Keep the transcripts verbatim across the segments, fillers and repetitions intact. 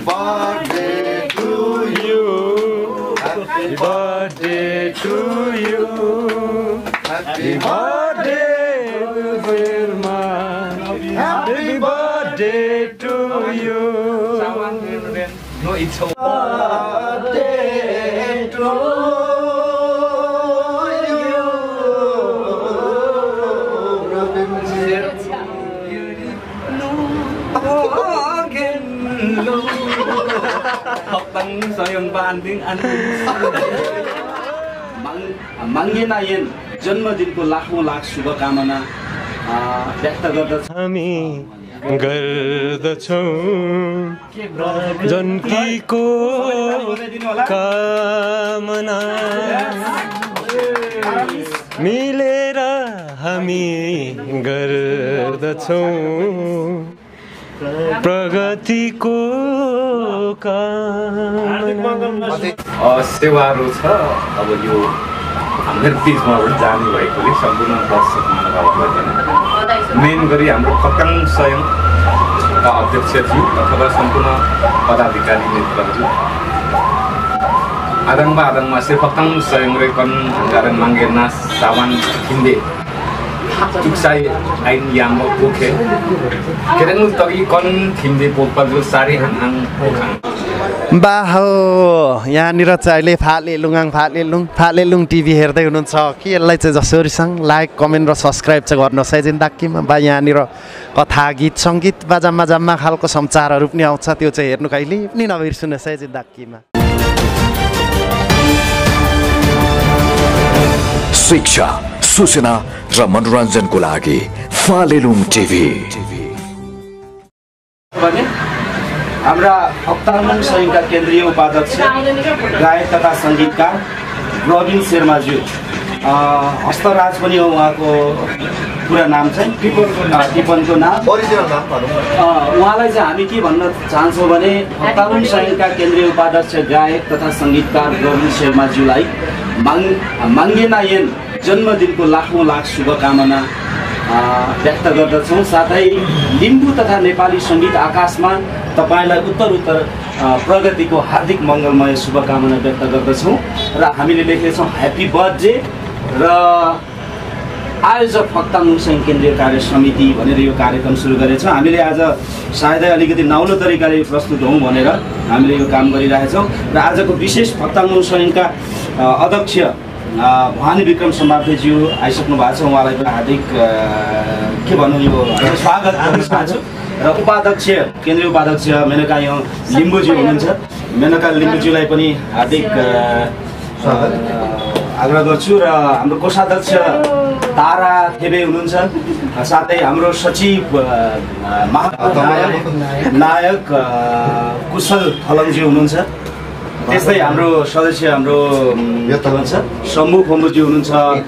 birthday to you. Happy birthday to you. Happy birthday, Vilma. Happy birthday to you. No, it's a birthday to you. Học bằng sayang banding anu. Manginayen जन्मदिनको लाखौं लाख शुभकामना व्यक्त गर्दछ हामी गर्दछौं जनकीको कामना मिलेर हामी गर्दछौं प्रगतिको कामना सेवाहरू छ अब यो हाम्रो बिचमा जानु भएकोले सम्पूर्ण दर्शक महानुभावहरूलाई मेन गरी हाम्रो खक्काङ संयमका अध्यक्षज्यू अथवा सम्पूर्ण पदाधिकारी नेतृत्वहरू आदङमा आदङमा से खक्काङ संयम रेकन गारन मांगेना सावान हिन्दे तुक्साई आइन यामो पोखे केरङ तगी कन हिन्दे पोपजु सारी हाङ पोखाङ बाहो यहाँनिर चाहिँ अहिले फाले लुङाङ फाले लुङ फाले लुङ टिभी हेर्दै हुनुहुन्छ कि यसलाई चाहिँ जसरीसँग लाइक कमेन्ट र सब्सक्राइब चाहिँ गर्नुहोस् है जिन्दाकीमा बा यहाँनिर कथा गीत सङ्गीत बाजामा जाम्मा खालको समाचारहरू पनि आउँछ त्यो चाहिँ हेर्नु कहिले पनि नबिर्सुनुहोस् है जिन्दाकीमा शिक्षा सूचना र मनोरञ्जनको लागि फाले लुङ टिभी हाम्रा खक्ताङ संघका केन्द्रीय उपाध्यक्ष गायक तथा सङ्गीतकार रबिन शर्माज्यू हस्तराज पनि हो उहाँको पुरा नाम चाहिँ टिपनको नाम ओरिजिनल नाम उहाँलाई चाहिँ हामी के भन्न चाहन्छौँ भने खक्ताङ संघका केन्द्रीय उपाध्यक्ष गायक तथा सङ्गीतकार रबिन शर्माज्यूलाई माङ माङ्गेनायन जन्मदिनको लाखौं लाख शुभकामना व्यक्त गर्दछौँ साथै लिम्बू तथा नेपाली सङ्गीत आकाशमा तपाईलाई उत्तर उत्तर प्रगतिको हार्दिक मङ्गलमय शुभकामना व्यक्त गर्दछौँ र हामीले लेखेछौँ ह्याप्पी बर्थडे र आयोजक खक्ताङ संघ केन्द्रीय कार्य समिति भनेर यो कार्यक्रम सुरु गरेछौँ हामीले आज सायदै अलिकति नौलो तरिकाले प्रस्तुत हौँ भनेर हामीले यो काम गरिरहेछौँ र आजको विशेष खक्ताङ संघका अध्यक्ष भवानी विक्रम सम्भाव्यज्यू आइसक्नु भएको छ उहाँलाई पनि हार्दिक के भन्नु यो स्वागत गर्न चाहन्छु र उपाध्यक्ष केन्द्रीय उपाध्यक्ष मेनका यहाँ लिम्बूजी हुनुहुन्छ मेनका लिम्बूजीलाई पनि हार्दिक आग्रह गर्छु र हाम्रो कोषाध्यक्ष तारा थेबे हुनुहुन्छ साथै हाम्रो सचिव नायक कुशल थलङजी हुनुहुन्छ त्यस्तै हाम्रो सदस्य हाम्रो के भन्छ शम्भु फम्बुजी हुनुहुन्छ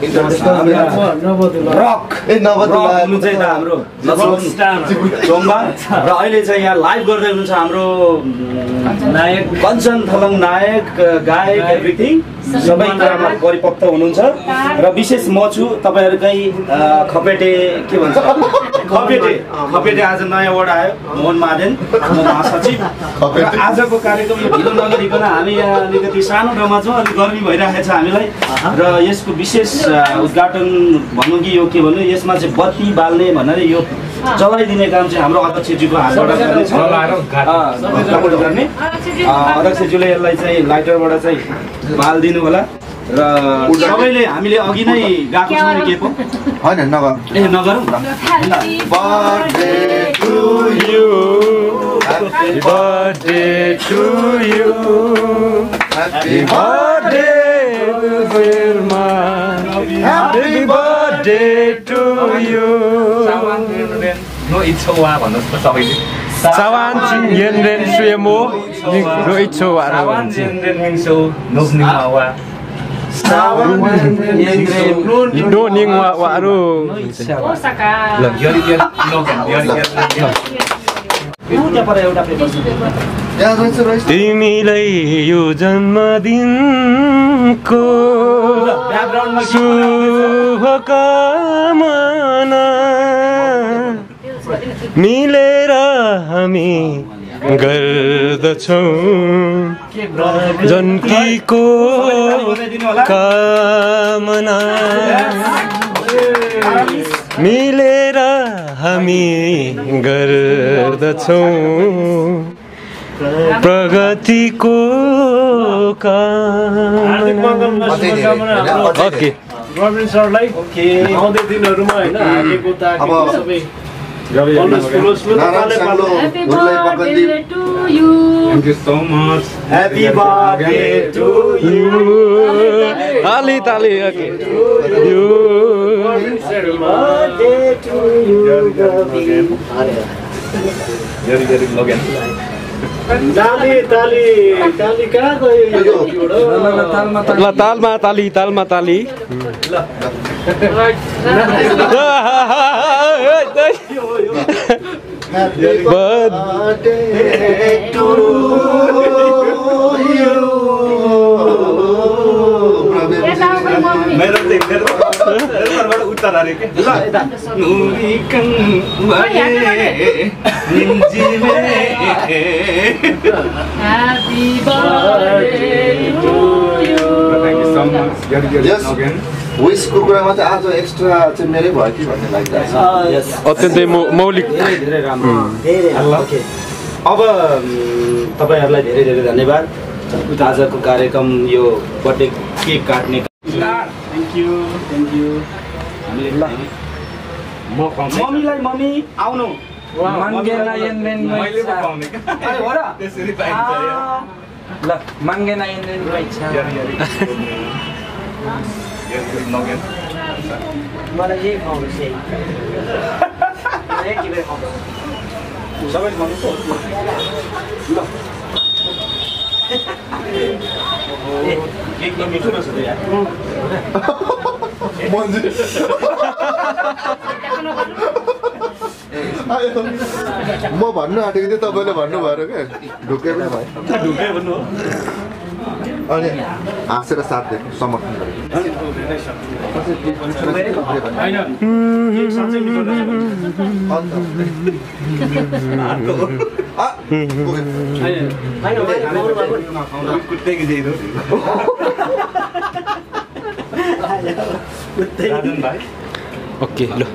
रक हुनुहुन्छ यता हाम्रो चोम्बा र अहिले चाहिँ यहाँ लाइभ गर्दै हुनुहुन्छ हाम्रो नायक कञ्चन थलङ नायक गायक एभ्रिथिङ सबै कुरामा परिपक्व हुनुहुन्छ र विशेष म छु तपाईँहरूकै खपेटे के भन्छ खपेटे खपेटे आज नयाँ वर्ड आयो मोहन महादेन म महासचिव आजको कार्यक्रम यो ढिलो नगरिकन हामी यहाँ अलिकति सानो ठाउँमा छौँ अलिक गर्मी भइरहेको छ हामीलाई र यसको विशेष उद्घाटन भनौँ कि यो के भन्नु यसमा चाहिँ बत्ती बाल्ने भनेर यो चलाइदिने काम चाहिँ हाम्रो अध्यक्षज्यूको हातबाट गर्नेछ गर्ने अध्यक्षज्यूले यसलाई चाहिँ लाइटरबाट चाहिँ बालिदिनु होला र सबैले हामीले अघि नै गाएको छौँ के पो हैन नगर ए नगरौँ birthday to you happy birthday to you happy birthday विरमा ह्यापी बर्थडे टु यु नो इच्छा वा भन्नुहोस् त सबैले सावान चिन्जेन सुयमो नो इच्छा वा सावान चिन्जेन मिन्सो नोस्निमावा सावान चिन्जेन नो निङवा वारु ओसाका ल यरी यरी नो यरी यरी एउटा पर एउटा पेपर तिमीलाई यो जन्मदिनको शुभकामना मिलेर हामी गर्दछौँ जन्कीको कामना मिलेर हामी गर्दछौँ प्रगतिको कामना। ओके गभर्नमेन्ट सरलाई आउँदै दिनहरूमा होइन हालेको ताकेको सबै Thank you so much. Happy birthday to you. ताली ताली okay Happy birthday to you. Very very Logan. ताली ताली ताली कहाँ गयो ल तालमा ताली तालमा ताली birthday to you. मेरो चाहिँ मेरो घरबाट उत्तर अरे के ल यता नुरिकन वाले निन्जिले Happy birthday to you. Thank you so much. Very very again. विशको कुरामा चाहिँ आज एक्स्ट्रा चाहिँ मेरै भयो कि भन्ने लागिरहेको छ। अत्यन्तै मौलिक धेरै राम्रो धेरै ओके अब तपाईहरुलाई धेरै धेरै धन्यवाद आजको कार्यक्रम यो बर्थडे केक काट्ने थ्यांक यू थ्यांक यू म मम्मीलाई मम्मी आउनु मांगेना येनमेन मैले पो पाउने के अरे हो र त्यसरी पाइन्छ यार ल मांगेना येनमेन भइछ यार यार यार नगेन मलाई यही खाउनु छ एक बेर खाउनु सबै खानु छ ल केक त मिठो रहेछ त यार मन्जु म भन्नु आँटेको थिएँ तपाईँले भन्नु भएर क्या ढुक्कै पनि भयो ढुक्कै भन्नु हो अनि हाँसेर साथ दिएको समर्थन ओके ल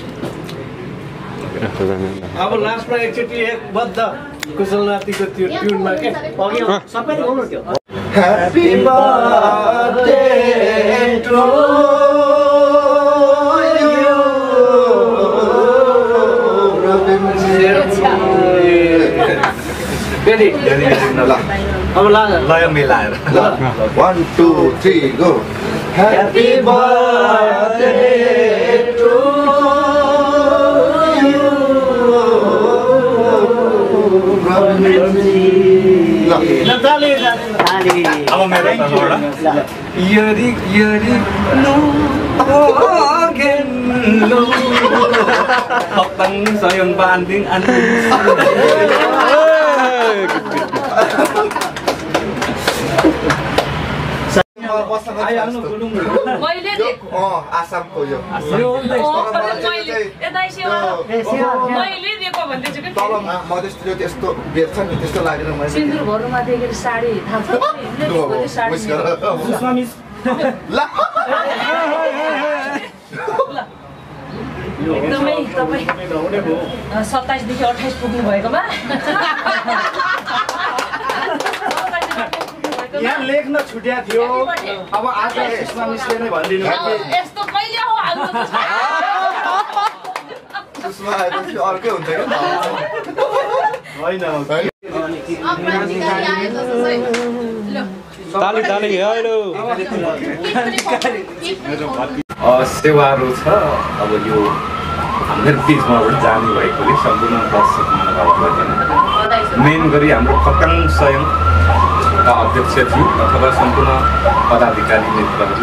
अब लास्टमा एकचोटि एक बद्ध कुशल नातिको त्यो ट्युनमा के अघि सबैले गाउनु त्यो Happy birthday to you. फेरि अब लाग लय मिलाएर One, two, three, go. Happy birthday to you. ताली अब मेरो तर्फबाट यदि यदि नो अगेन नो पक्तङ सयङ बान्दिङ अन मैले आसामको यो मैले दिएको भन्दैछु कि मधेसतिर त्यस्तो बेच्छ नि त्यस्तो लागेर मैले सिन्दुर भर्नुमा देखेर साडी थाहा छ साडी सुषमा मिस एकदमै तपाईँ सत्ताइसदेखि अठाइस पुग्नु भएकोमा यहाँ लेख्न छुट्या थियो अब आज सुषमा मिसले नै भनिदिनु यस्तो कहिले हो हाल्नु सुषमा आएपछि अर्कै हुन्छ क्या होइन ताली ताली हेलो सेवाहरू छ अब यो हाम्रो बिचमा जाने भएकोले सम्पूर्ण दर्शक महानुभावहरूलाई मेन गरी हाम्रो खतङ स्वयंका अध्यक्ष थियो अथवा सम्पूर्ण पदाधिकारी नेतृत्वहरू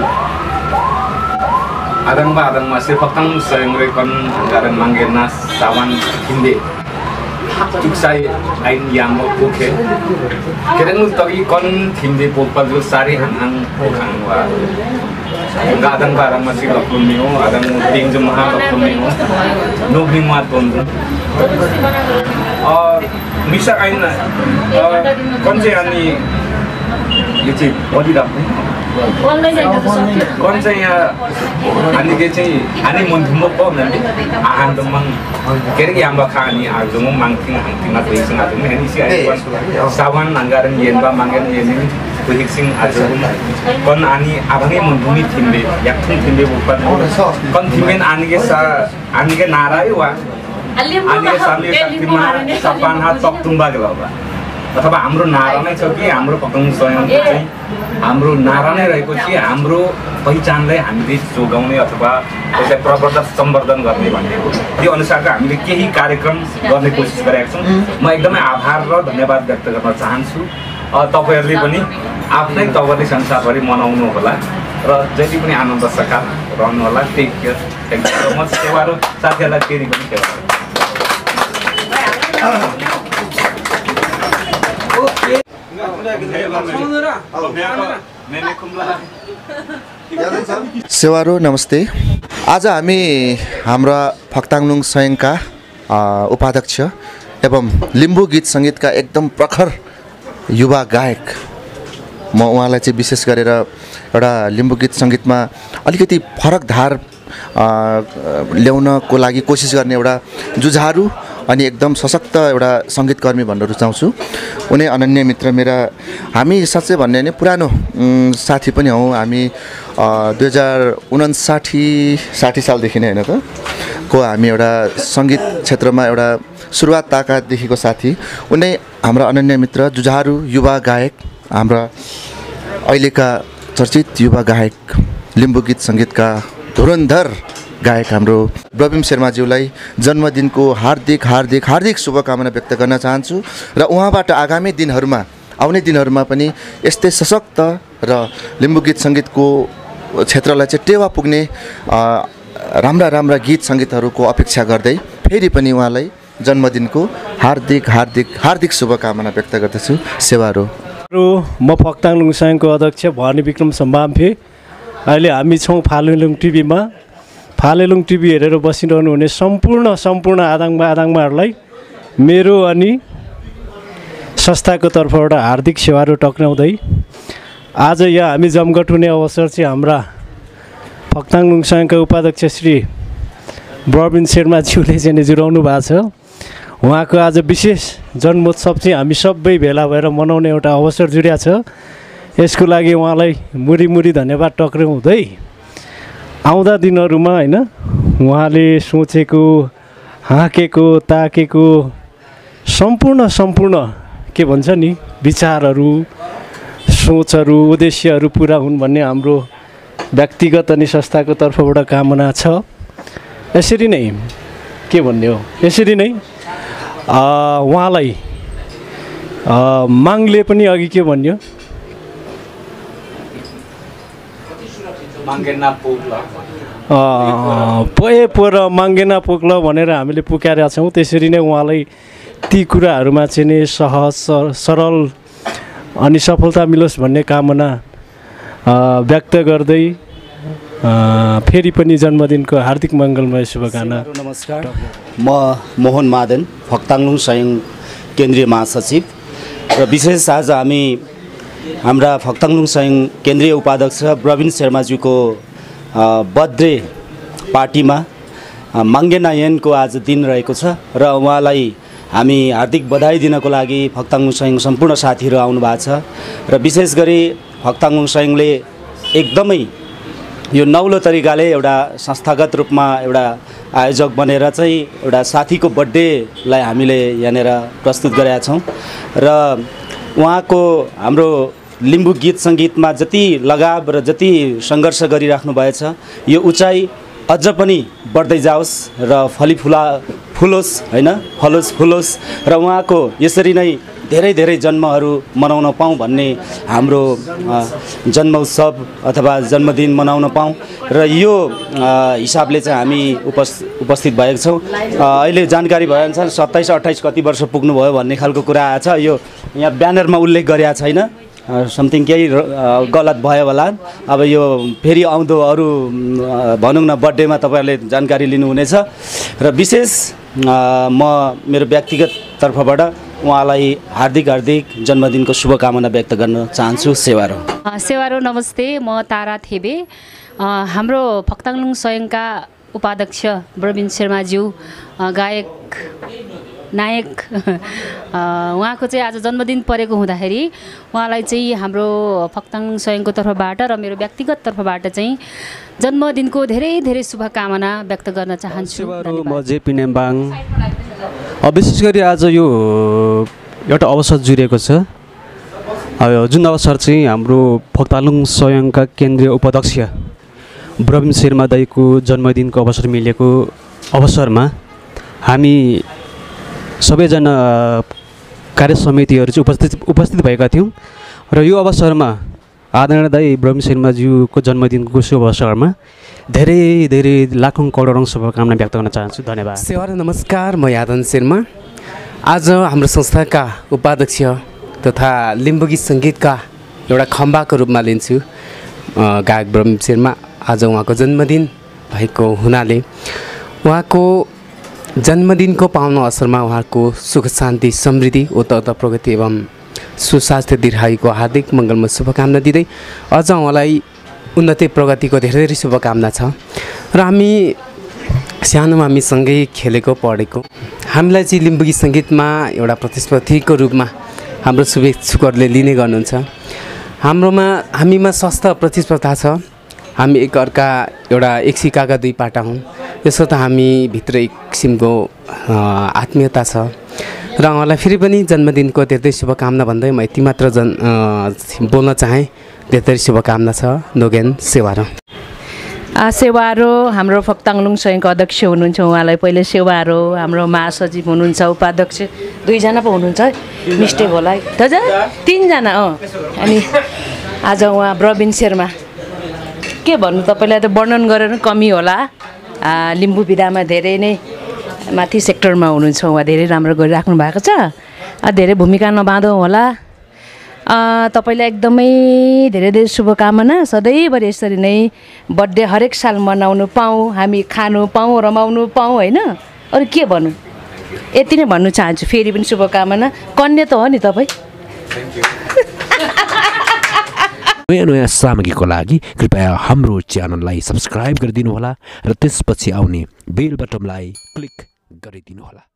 आदङमा आदङमा से खतङ स्वयं रेकन गारन मांगेना सावन हिन्दे चुक्साई आइन याम ओके केरेनु तगी कन हिन्दे पोपल जो सारी हांग पोखांग वा गादन बारं masih lakumiu ada muting jemaah lakumiu nubing matun और मिसा आइन कौन चाहिँ अनि यो चाहिँ बलिरहेको कौन चाहिँ यहाँ अनि के चाहिँ अनि मुन्थुम्बो पो भन्नाले आहान्दमङ के अरे यहाँ बखा अनि आजमङ माङथिङ हाङथिङमा गइसँग आजमङ अनि सी आइ सावन anggaran yenba mangen yening kuhiksing आजमङ कौन अनि आभङे मुन्थुमी थिम्बे याक्थुङ थिम्बे बुपन कौन थिमेन अनि के सा अनि के नाराय वा अनि के सामने शक्तिमा सपान हात सक्तुम्बा के बाबा अथवा हाम्रो नारा नै छ कि हाम्रो पक्राउ स्वयं चाहिँ हाम्रो नारा नै रहेको कि हाम्रो पहिचानलाई हामीले जोगाउने अथवा त्यसलाई प्रवर्धन सम्वर्धन गर्ने भनेको त्यो अनुसारको हामीले केही कार्यक्रम गर्ने कोसिस गरेका छौँ। म एकदमै आभार र धन्यवाद व्यक्त गर्न चाहन्छु। तपाईँहरूले पनि आफ्नै तवरले संसारभरि मनाउनु होला र जति पनि आनन्द सकार रहनु होला। Take care. Thank you so much. सेवारो साथीहरूलाई फेरि पनि सेवा सेवारो नमस्ते। आज हामी हाम्रा फक्ताङलुङ स्वयंका उपाध्यक्ष एवं लिम्बू गीत सङ्गीतका एकदम प्रखर युवा गायक म उहाँलाई चाहिँ विशेष गरेर एउटा लिम्बू गीत सङ्गीतमा अलिकति फरक धार ल्याउनको लागि कोसिस गर्ने एउटा जुझारु अनि एकदम सशक्त एउटा सङ्गीतकर्मी भन्न रुचाउँछु। उनी अनन्य मित्र मेरा, हामी साँच्चै भन्ने भने पुरानो साथी पनि हौँ। हामी दुई हजार उनासाठी साठी सालदेखि नै होइन त को हामी एउटा सङ्गीत क्षेत्रमा एउटा सुरुवात ताकादेखिको साथी। उनी हाम्रा अनन्य मित्र, जुझारु युवा गायक, हाम्रा अहिलेका चर्चित युवा गायक, लिम्बू गीत सङ्गीतका धुरन्धर गायक हाम्रो प्रवीण शर्माज्यूलाई जन्मदिनको हार्दिक हार्दिक हार्दिक शुभकामना व्यक्त गर्न चाहन्छु र उहाँबाट आगामी दिनहरूमा आउने दिनहरूमा पनि यस्तै सशक्त र लिम्बू गीत सङ्गीतको क्षेत्रलाई चाहिँ टेवा पुग्ने राम्रा राम्रा गीत सङ्गीतहरूको अपेक्षा गर्दै फेरि पनि उहाँलाई जन्मदिनको हार्दिक हार्दिक हार्दिक शुभकामना व्यक्त गर्दछु। सेवारो। म फक्ताङलुङ स्वयंको अध्यक्ष भवानी विक्रम सम्भाम्फे। अहिले हामी छौँ फालेलुङ टिभीमा। फालेलुङ टिभी हेरेर बसिरहनु हुने सम्पूर्ण सम्पूर्ण आदाङमा आदाङमाहरूलाई मेरो अनि संस्थाको तर्फबाट हार्दिक सेवारो टक्राउँदै आज यहाँ हामी जमघट हुने अवसर चाहिँ हाम्रा फक्ताङलुङ स्वयंका उपाध्यक्ष श्री प्रवीण शर्माज्यूले चाहिँ जुराउनु भएको छ। उहाँको आज विशेष जन्मोत्सव चाहिँ हामी सबै भेला भएर मनाउने एउटा अवसर जुर्या छ। यसको लागि उहाँलाई मुरी मुरी धन्यवाद टक्राउँदै आउँदा दिनहरूमा होइन उहाँले सोचेको हाँकेको ताकेको सम्पूर्ण सम्पूर्ण के भन्छ नि विचारहरू सोचहरू उद्देश्यहरू पुरा हुन् भन्ने हाम्रो व्यक्तिगत अनि संस्थाको तर्फबाट कामना छ। यसरी नै के भन्ने हो, यसरी नै उहाँलाई मागले पनि अघि के भन्यो पोए पोर माङ्गेना पोक्ल भनेर हामीले पुकारेका छौँ। त्यसरी नै उहाँलाई ती कुराहरूमा चाहिँ नि सहज सरल अनि सफलता मिलोस् भन्ने कामना व्यक्त गर्दै फेरि पनि जन्मदिनको हार्दिक मङ्गलमय शुभकामना। नमस्कार, म मोहन मादन, फक्ताङलुङ स्वयं केन्द्रीय महासचिव र विशेष आज हामी हाम्रा फक्ताङलुङ स्वयं केन्द्रीय उपाध्यक्ष प्रवीण शर्माज्यूको बर्थडे पार्टीमा माङ्गेनायनको आज दिन रहेको छ र उहाँलाई हामी हार्दिक बधाई दिनको लागि फक्ताङलुङ स्वयं सम्पूर्ण साथीहरू आउनु भएको छ र विशेष गरी फक्ताङलुङ स्वयंले एकदमै यो नौलो तरिकाले एउटा संस्थागत रूपमा एउटा आयोजक बनेर चाहिँ एउटा साथीको बर्थडेलाई हामीले यहाँनिर प्रस्तुत गरेका छौँ र उहाँको हाम्रो लिम्बू गीत सङ्गीतमा जति लगाव र जति सङ्घर्ष गरिराख्नु भएछ यो उचाइ अझ पनि बढ्दै जाओस् र फलिफुला फुलोस् होइन फलोस् फुलोस् र उहाँको यसरी नै धेरै धेरै जन्महरू मनाउन पाऊँ भन्ने हाम्रो जन्म उत्सव अथवा जन्मदिन मनाउन पाऊँ र यो हिसाबले चाहिँ हामी उपस्थित उपस्थित भएका छौँ। अहिले जानकारी भएअनुसार सत्ताइस अट्ठाइस कति वर्ष पुग्नुभयो भन्ने खालको कुरा आएछ। यो यहाँ ब्यानरमा उल्लेख गरेका छैन, समथिङ केही गलत भयो होला। अब यो फेरि आउँदो अरू भनौँ न बर्थडेमा तपाईँहरूले जानकारी लिनुहुनेछ र विशेष म मेरो व्यक्तिगत तर्फबाट उहाँलाई हार्दिक हार्दिक जन्मदिनको शुभकामना व्यक्त गर्न चाहन्छु। सेवारो सेवारो नमस्ते, म तारा थेबे। हाम्रो फक्ताङलुङ स्वयंका उपाध्यक्ष प्रवीण शर्माज्यू, गायक नायक, उहाँको चाहिँ आज जन्मदिन परेको हुँदाखेरि उहाँलाई चाहिँ हाम्रो फक्ताङ स्वयंको तर्फबाट र मेरो व्यक्तिगत तर्फबाट चाहिँ जन्मदिनको धेरै धेरै शुभकामना व्यक्त गर्न चाहन्छु। म जेपी नेम्बाङ। विशेष गरी आज यो एउटा अवसर जुरेको छ, जुन अवसर चाहिँ हाम्रो फक्तालुङ स्वयंका केन्द्रीय उपाध्यक्ष प्रवीण शर्मा दाईको जन्मदिनको अवसर मिलेको अवसरमा हामी सबैजना कार्य समितिहरू चाहिँ उपस्थित उपस्थित भएका थियौँ र यो अवसरमा आदरणीय दाई प्रवीण शर्माज्यूको जन्मदिनको शुभ अवसरमा धेरै धेरै लाखौँ करोडौँ शुभकामना व्यक्त गर्न चाहन्छु। धन्यवाद। सेवारो नमस्कार, म यादन शर्मा। आज हाम्रो संस्थाका उपाध्यक्ष तथा लिम्बू गीत सङ्गीतका एउटा खम्बाको रूपमा लिन्छु गायक प्रवीण शर्मा। आज उहाँको जन्मदिन भएको हुनाले उहाँको जन्मदिनको पाउन अवसरमा उहाँको सुख शान्ति समृद्धि उत्तरोत्तर प्रगति एवं सुस्वास्थ्य दीर्घायुको हार्दिक मङ्गलमय शुभकामना दिँदै अझ उहाँलाई उन्नति प्रगतिको धेरै धेरै शुभकामना छ। र हामी सानोमा हामी सँगै खेलेको पढेको, हामीलाई चाहिँ लिम्बू गीत सङ्गीतमा एउटा प्रतिस्पर्धीको रूपमा हाम्रो शुभेच्छुकहरूले लिने गर्नुहुन्छ। हाम्रोमा हामीमा स्वस्थ प्रतिस्पर्धा छ, हामी एकअर्का एउटा एक सिक्काका दुई पाटा हौँ, यसो त हामी भित्र एक किसिमको आत्मीयता छ। र उहाँलाई फेरि पनि जन्मदिनको धेरै धेरै शुभकामना भन्दै म यति मात्र जन बोल्न चाहेँ। धेरै धेरै शुभकामना छ। नोगेन सेवारो। सेवारो हाम्रो फक्ताङलुङ स्वयंको अध्यक्ष हुनुहुन्छ, उहाँलाई पहिले सेवारो। हाम्रो महासचिव हुनुहुन्छ, उपाध्यक्ष दुईजना पो हुनुहुन्छ, मिस्टेक होला है दाजु, तिनजना। अँ अनि आज उहाँ प्रवीण शर्मा, के भन्नु तपाईँलाई त वर्णन गरेर कमी होला। लिम्बू विधामा धेरै नै माथि सेक्टरमा हुनुहुन्छ, उहाँ धेरै राम्रो गरिराख्नु भएको छ। धेरै भूमिका नबाँधौँ होला। तपाईँलाई एकदमै धेरै धेरै शुभकामना। सधैँभरि यसरी नै बर्थडे हरेक साल मनाउनु पाऊँ, हामी खानु पाऊँ, रमाउनु पाऊँ, होइन अरू के भन्नु, यति नै भन्नु चाहन्छु। फेरि पनि शुभकामना। कन्या त हो नि तपाईँ। नयाँ नयाँ सामग्रीको लागि कृपया हाम्रो च्यानललाई सब्सक्राइब गरिदिनुहोला र त्यसपछि आउने बेल बटनलाई क्लिक गरिदिनुहोला।